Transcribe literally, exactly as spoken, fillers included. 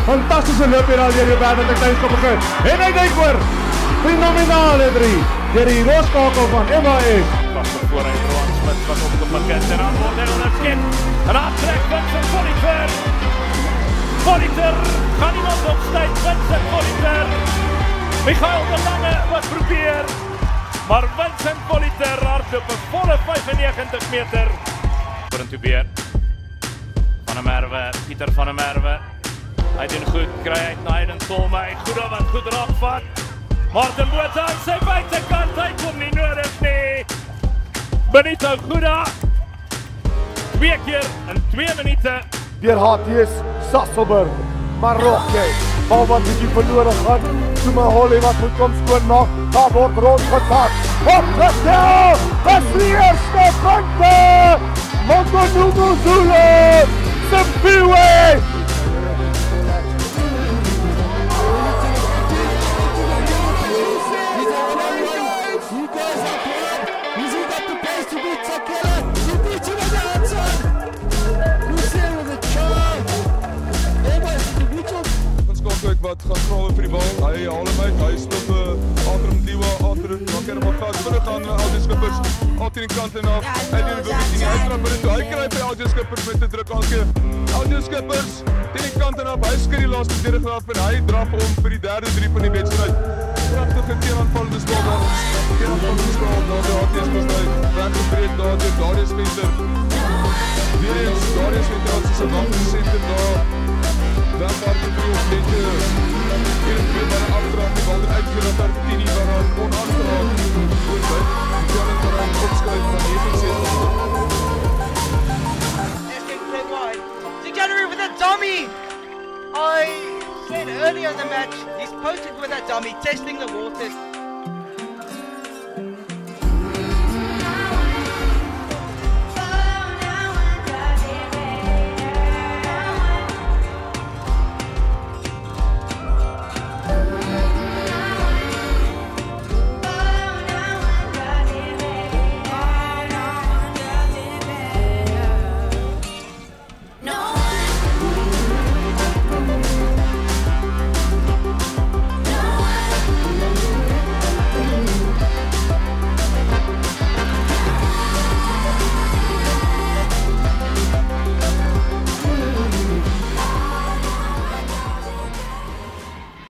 Fantastische loop hier al deur die baan dat ek thuis kan begin. En hy dink oor. Fenomenale drie. Deur die loskakel van M A S. Pas op voor hy Roan Smit wat op die pakket en aan word hy onderskep. En aantrek Vincent Voliter. Voliter gaan iemand opstuit. Vincent Voliter. Michael de Lange wat probeer. Maar Vincent Voliter hardloop 'n volle vyfennegentig meter. Vorentoe weer. Van der Merwe, Pieter van der Merwe. Hy doen goed, kry hy uit Naiden Tolmey. Goede wat goed raakvat. Martin Botha aan sy buitekant, hy kom nie nodig nie. Benito Goeda. Twee keer in twee minute. Deur H T S Sasolburg. Marokko. Bal wat bietjie verloren gaan. Toe maar Holly wat moet kom skoon maak. Daar word rondgevat. Opgestel! Dis die eerste punte! Mongonugu Zulu! Simpiwe! Wat gaan vrouwen vir die bal, hy haal hem uit, hy stop uh, ander om Liwa, ander dan kan hy maar vat, vinnig gaan uh, Algie Skippers, altyd die kant en af, hy doen die boekie nie, hy trap in toe, hy kry by Algie Skippers met die druk aanskeer, Algie Skippers, die kant en af, hy skir die laaste verdedig af en hy draf om vir die derde drie van die wedstrijd, prachtige teenaanvallende spel dan, teenaanvallende spel, daar die H T S besluit, weggebreed daar, die Darius Venter, weer eens, Darius Venter had sy sy wacht center daar, dan daar die drie op net hier en twee bij de afdracht, die bal er uitgeroep naar Tini waaraan onaangeraakt wordt uit, die Kellen waaraan opschuift van negenenzeventig. This can play wide. Degenerate with a dummy! I said earlier in the match, he's potent with a dummy, testing the waters.